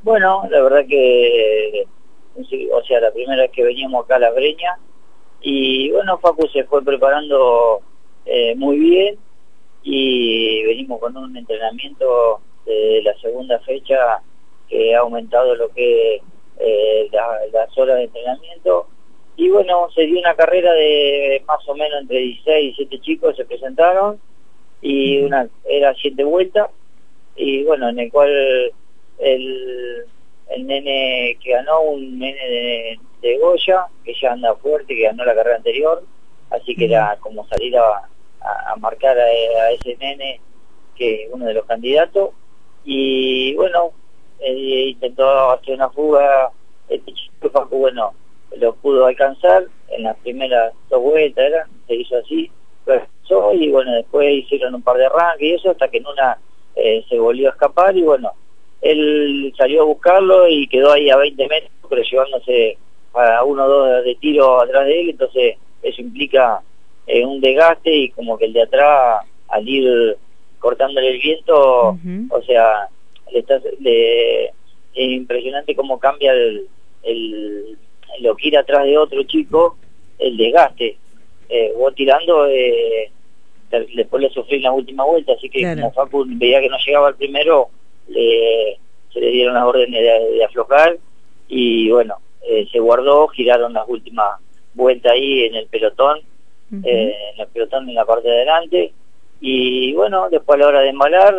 Bueno, la verdad que, o sea, la primera vez que veníamos acá a La Breña, y bueno, Facu se fue preparando muy bien, y venimos con un entrenamiento de la segunda fecha que ha aumentado lo que las horas de entrenamiento, y bueno, se dio una carrera de más o menos entre 16 y 17 chicos, se presentaron, y era 7 vueltas, y bueno, en el cual el nene que ganó, un nene de Goya, que ya anda fuerte, que ganó la carrera anterior, así que era como salir a marcar a ese nene, que es uno de los candidatos, y bueno, intentó hacer una fuga, este chico Facu, bueno, lo pudo alcanzar en las primeras 2 vueltas, se hizo así, y bueno, después hicieron un par de arranques y eso, hasta que en una se volvió a escapar, y bueno, él salió a buscarlo y quedó ahí a 20 metros, pero llevándose a 1 o 2 de tiro atrás de él, entonces eso implica un desgaste, y como que el de atrás, al ir cortándole el viento, o sea, es impresionante cómo cambia lo que ir atrás de otro chico, el desgaste. Vos tirando, después le sufrí en la última vuelta, así que como Facu veía que no llegaba al primero, se le dieron las órdenes de aflojar, y bueno, se guardó, giraron las últimas vueltas ahí en el pelotón, en la parte de adelante, y bueno, después a la hora de embalar,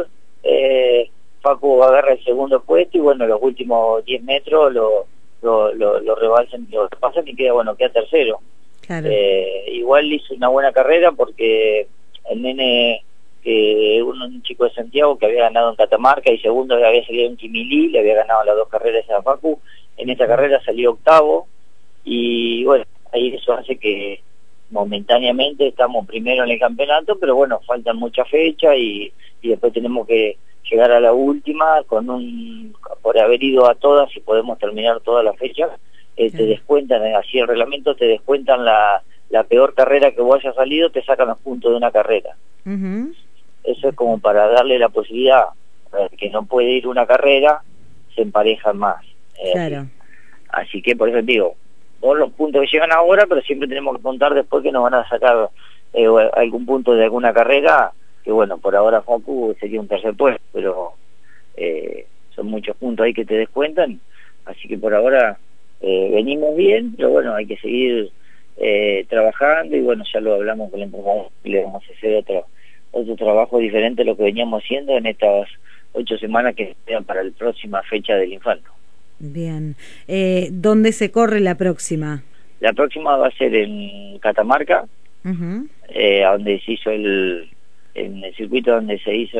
Facu agarra el segundo puesto, y bueno, los últimos 10 metros lo rebalsan, lo pasan, y queda tercero. Claro. Igual hizo una buena carrera, porque el nene, un chico de Santiago que había ganado en Catamarca, y segundo había salido en Quimilí, le había ganado las 2 carreras a Facu, en esta carrera salió octavo, y bueno, ahí eso hace que momentáneamente estamos primero en el campeonato, pero bueno, faltan muchas fechas, y después tenemos que llegar a la última por haber ido a todas, y podemos terminar todas las fechas, te descuentan, así el reglamento, te descuentan la peor carrera que vos hayas salido, te sacan los puntos de una carrera. Eso es como para darle la posibilidad, que no puede ir una carrera, se emparejan más. Así que por eso digo, todos los puntos que llegan ahora, pero siempre tenemos que contar después que nos van a sacar algún punto de alguna carrera, que bueno, por ahora Facu sería un tercer puesto, pero son muchos puntos ahí que te descuentan, así que por ahora venimos bien, pero bueno, hay que seguir trabajando, y bueno, ya lo hablamos con el entrenador, y le vamos a hacer otro trabajo diferente a lo que veníamos haciendo en estas 8 semanas que quedan para la próxima fecha del Infanto. Bien. ¿Dónde se corre la próxima? La próxima va a ser en Catamarca, donde se hizo en el circuito donde se hizo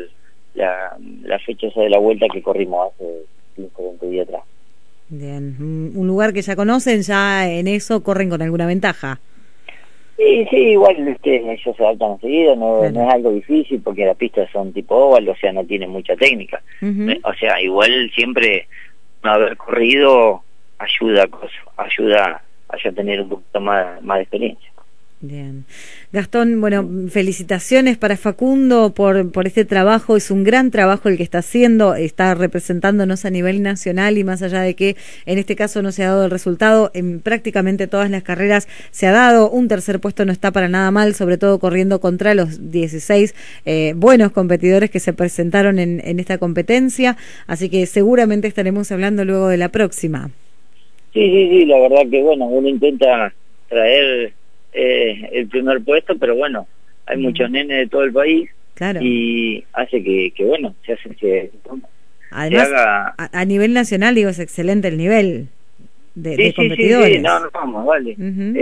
la fecha esa de la vuelta que corrimos hace 15 o 20 días atrás. Bien, un lugar que ya conocen, ya en eso corren con alguna ventaja. Sí, igual ellos se adaptan enseguida, no es algo difícil, porque las pistas son tipo oval, o sea, no tienen mucha técnica. O sea, igual siempre no haber corrido ayuda a ya tener un poquito más de experiencia. Bien. Gastón, bueno, felicitaciones para Facundo por este trabajo. Es un gran trabajo el que está haciendo, está representándonos a nivel nacional, y más allá de que en este caso no se ha dado el resultado, en prácticamente todas las carreras se ha dado. Un tercer puesto no está para nada mal, sobre todo corriendo contra los 16 buenos competidores que se presentaron en esta competencia, así que seguramente estaremos hablando luego de la próxima. Sí, la verdad que bueno, uno intenta traer el primer puesto, pero bueno, hay muchos nenes de todo el país, y hace que bueno, se hace que además se haga... a nivel nacional, digo, es excelente el nivel de competidores. No, vamos, vale.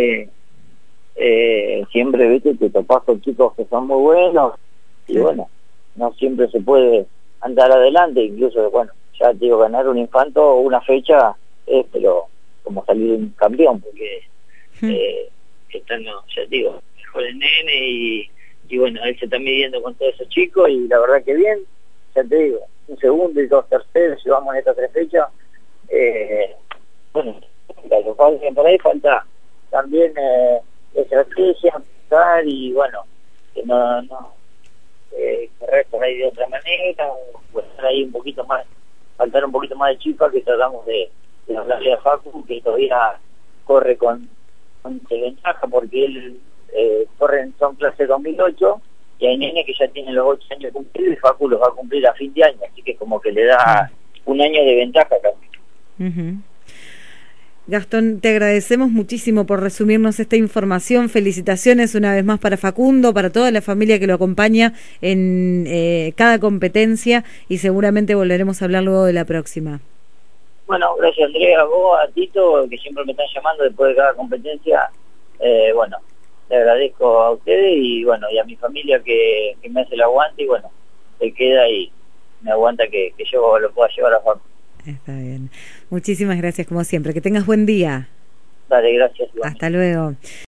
Siempre, viste, te topás con chicos que son muy buenos, y bueno, no siempre se puede andar adelante, incluso, bueno, ya te digo, ganar un Infanto o una fecha es, pero como salir un campeón, porque están, ya te digo, mejor el nene, y bueno, él se está midiendo con todos esos chicos, y la verdad que bien, ya te digo, un segundo y 2 terceros, llevamos en estas 3 fechas, bueno, por ahí falta también estrategia, pensar, y bueno, que no correr por ahí de otra manera, o estar ahí un poquito más faltar un poquito más de chispa, que tratamos de hablarle a Facu, que todavía corre con ventaja, porque él son clase 2008, y hay nenes que ya tienen los 8 años cumplidos, y Facu los va a cumplir a fin de año, así que como que le da un año de ventaja casi. Gastón, te agradecemos muchísimo por resumirnos esta información. Felicitaciones una vez más para Facundo, para toda la familia que lo acompaña en cada competencia, y seguramente volveremos a hablar luego de la próxima. Bueno, gracias Andrea, a vos, a Tito, que siempre me están llamando después de cada competencia. Bueno, le agradezco a ustedes y bueno, y a mi familia que me hace el aguante, y bueno, se queda y me aguanta que yo lo pueda llevar a Facu. Está bien. Muchísimas gracias como siempre. Que tengas buen día. Dale, gracias. Hasta luego.